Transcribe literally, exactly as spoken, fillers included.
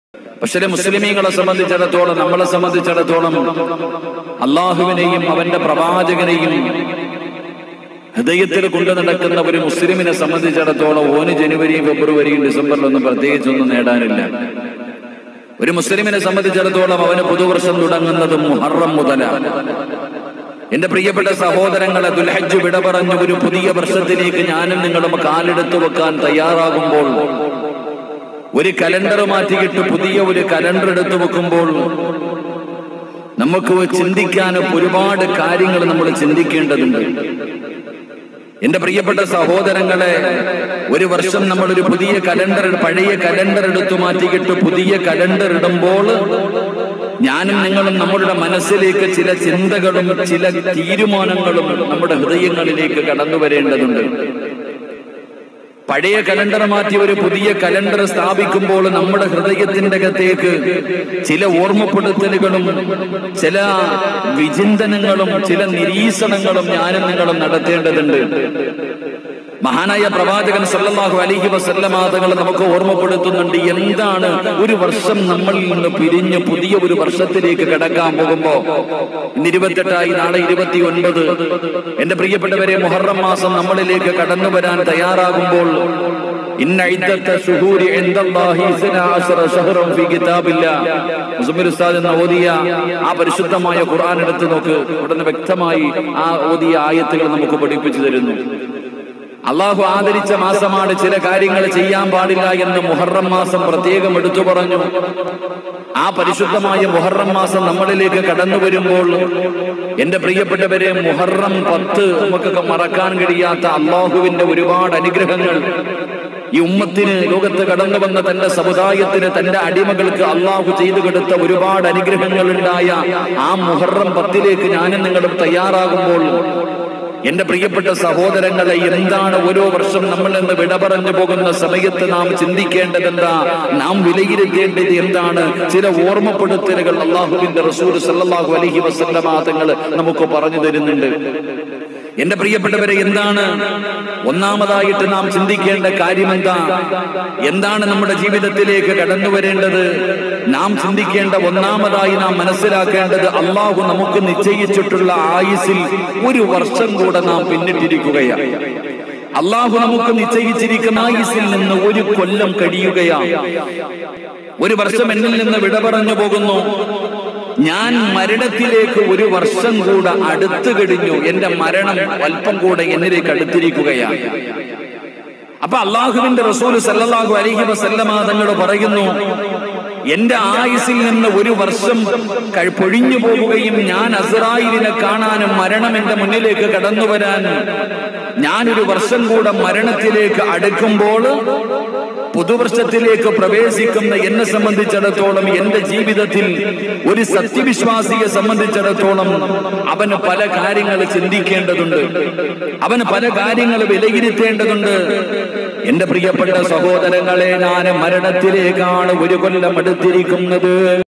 പക്ഷേ മുസ്ലിമീങ്ങളെ സംബന്ധിച്ചിടത്തോളം, നമ്മളെ സംബന്ധിച്ചിടത്തോളം അള്ളാഹുവിനെയും അവന്റെ പ്രവാചകനെയും ഹൃദയത്തിൽ കൊണ്ടു നടക്കുന്ന ഒരു മുസ്ലിമിനെ സംബന്ധിച്ചിടത്തോളം ഓന് ജനുവരിയും ഫെബ്രുവരിയും ഡിസംബറിലൊന്നും പ്രത്യേകിച്ചൊന്നും നേടാനില്ല. ഒരു മുസ്ലിമിനെ സംബന്ധിച്ചിടത്തോളം അവന് പുതുവർഷം തുടങ്ങുന്നത് മുഹറം മുതലാണ്. എന്റെ പ്രിയപ്പെട്ട സഹോദരങ്ങളെ, ദുൽഹജ്ജ് വിട പറഞ്ഞു ഒരു പുതിയ വർഷത്തിലേക്ക് ഞാനും നിങ്ങളും കാലെടുത്തു വെക്കാൻ തയ്യാറാകുമ്പോൾ, ഒരു കലണ്ടർ മാറ്റിയിട്ട് പുതിയ ഒരു കലണ്ടർ എടുത്തു വെക്കുമ്പോൾ നമുക്ക് ചിന്തിക്കാനും ഒരുപാട് കാര്യങ്ങൾ നമ്മൾ ചിന്തിക്കേണ്ടതുണ്ട്. എന്റെ പ്രിയപ്പെട്ട സഹോദരങ്ങളെ, ഒരു വർഷം നമ്മളൊരു പുതിയ കലണ്ടർ, പഴയ കലണ്ടർ എടുത്തു മാറ്റിയിട്ട് പുതിയ കലണ്ടർ ഇടുമ്പോൾ ഞാനും നിങ്ങളും നമ്മളുടെ മനസ്സിലേക്ക് ചില ചിന്തകളും ചില തീരുമാനങ്ങളും നമ്മുടെ ഹൃദയങ്ങളിലേക്ക് കടന്നു വരേണ്ടതുണ്ട്. പഴയ കലണ്ടർ മാറ്റി ഒരു പുതിയ കലണ്ടർ സ്ഥാപിക്കുമ്പോൾ നമ്മുടെ ഹൃദയത്തിന്റെ അകത്തേക്ക് ചില ഓർമ്മപ്പെടുത്തലുകളും ചില വിചിന്തനങ്ങളും ചില നിരീക്ഷണങ്ങളും ഞാനും നിങ്ങളും നടത്തേണ്ടതുണ്ട്. മഹാനായ പ്രവാചകൻ സല്ലല്ലാഹു അലൈഹി വസല്ലമ തങ്ങൾ നമുക്ക് ഓർമ്മപ്പെടുത്തുന്നുണ്ട്, എന്താണ് ഒരു വർഷം നമ്മളിൽ നിന്ന് പിരിഞ്ഞ് പുതിയ ഒരു വർഷത്തിലേക്ക് കടക്കാൻ പോകുമ്പോ, ഇന്ന് ഇരുപത്തെട്ടായി, നാളെ ഇരുപത്തി ഒൻപത്. എന്റെ പ്രിയപ്പെട്ടവരെ, മുഹറം മാസം നമ്മളിലേക്ക് കടന്നു വരാൻ തയ്യാറാകുമ്പോൾ ഇന്ന ഇദ്ദത്ത ശുഹൂരി ഇൻദല്ലാഹി ഇസ്നാ അശറ ശഹറൻ ഫീ കിതാബില്ലാഹ്, മുസമ്മിൽ ഉസ്താദ് എന്ന ഓതിയ ആ പരിശുദ്ധമായ ഖുർആൻ എടുത്തു നോക്ക്. ഉടനെ വ്യക്തമായി ആ ഓതിയ ആയത്തുകൾ നമുക്ക് പഠിപ്പിച്ചു തരുന്നു. അള്ളാഹു ആദരിച്ച മാസമാണ്, ചില കാര്യങ്ങൾ ചെയ്യാൻ പാടില്ല എന്ന് മുഹറം മാസം പ്രത്യേകം എടുത്തു പറഞ്ഞു. ആ പരിശുദ്ധമായ മുഹറം മാസം നമ്മളിലേക്ക് കടന്നു വരുമ്പോൾ എന്റെ പ്രിയപ്പെട്ടവരെ, മുഹറം പത്ത് നമുക്കൊക്കെ മറക്കാൻ കഴിയാത്ത അള്ളാഹുവിന്റെ ഒരുപാട് അനുഗ്രഹങ്ങൾ ഈ ഉമ്മത്തിന്, ലോകത്ത് കടന്നു വന്ന തന്റെ സമുദായത്തിന്, തന്റെ അടിമകൾക്ക് അള്ളാഹു ചെയ്തു കൊടുത്ത ഒരുപാട് അനുഗ്രഹങ്ങൾ ഉണ്ടായ ആ മുഹറം പത്തിലേക്ക് ഞാനും നിങ്ങളും തയ്യാറാകുമ്പോൾ എന്റെ പ്രിയപ്പെട്ട സഹോദരങ്ങളെ, എന്താണ് ഓരോ വർഷം നമ്മൾ നിന്ന് വിട പറഞ്ഞു പോകുന്ന സമയത്ത് നാം ചിന്തിക്കേണ്ടതെന്താ, നാം വിലയിരുത്തേണ്ടത് എന്താണ്? ചില ഓർമ്മപ്പെടുത്തലുകൾ അള്ളാഹുവിന്റെ റസൂൽ സല്ലല്ലാഹു അലൈഹി വസല്ലമ തങ്ങൾ നമുക്ക് പറഞ്ഞു തരുന്നുണ്ട്. എന്റെ പ്രിയപ്പെട്ടവരെ, എന്താണ് ഒന്നാമതായിട്ട് നാം ചിന്തിക്കേണ്ട കാര്യം? എന്താ എന്താണ് നമ്മുടെ ജീവിതത്തിലേക്ക് കടന്നു വരേണ്ടത്? നാം ചിന്തിക്കേണ്ട ഒന്നാമതായി നാം മനസ്സിലാക്കേണ്ടത്, അള്ളാഹു നമുക്ക് നിശ്ചയിച്ചിട്ടുള്ള ആയുസ്സിൽ ഒരു വർഷം കൂടെ നാം പിന്നിട്ടിരിക്കുകയാണ്. അള്ളാഹു നമുക്ക് നിശ്ചയിച്ചിരിക്കുന്ന ആയുസ്സിൽ നിന്ന് ഒരു കൊല്ലം കഴിയുകയാണ്. ഒരു വർഷം എന്നിൽ നിന്ന് വിട പറഞ്ഞു പോകുന്നു. ഞാൻ മരണത്തിലേക്ക് ഒരു വർഷം കൂടെ അടുത്തു കഴിഞ്ഞു. എന്റെ മരണം അല്പം കൂടെ എന്നിലേക്ക് അടുത്തിരിക്കുകയാണ്. അപ്പൊ അള്ളാഹുവിന്റെ റസൂൽ സല്ലല്ലാഹു അലൈഹി വസല്ലമ തങ്ങൾ പറയുന്നു, എന്റെ ആയുസ്സിൽ നിന്ന് ഒരു വർഷം പൊഴിഞ്ഞു പോകുകയും ഞാൻ അസ്റായിലിനെ കാണാനും മരണം എന്റെ മുന്നിലേക്ക് കടന്നു വരാൻ ഞാനൊരു വർഷം കൂടെ മരണത്തിലേക്ക് അടുക്കുമ്പോൾ പുതുവർഷത്തിലേക്ക് പ്രവേശിക്കുന്ന എന്നെ സംബന്ധിച്ചിടത്തോളം, എന്റെ ജീവിതത്തിൽ ഒരു സത്യവിശ്വാസിയെ സംബന്ധിച്ചിടത്തോളം അവന് പല കാര്യങ്ങൾ ചിന്തിക്കേണ്ടതുണ്ട്, അവന് പല കാര്യങ്ങൾ വിലയിരുത്തേണ്ടതുണ്ട്. എന്റെ പ്രിയപ്പെട്ട സഹോദരങ്ങളെ, ഞാൻ മരണത്തിലേക്കാണ് ഒരു കൊല്ലം അടുത്തിരിക്കുന്നത്.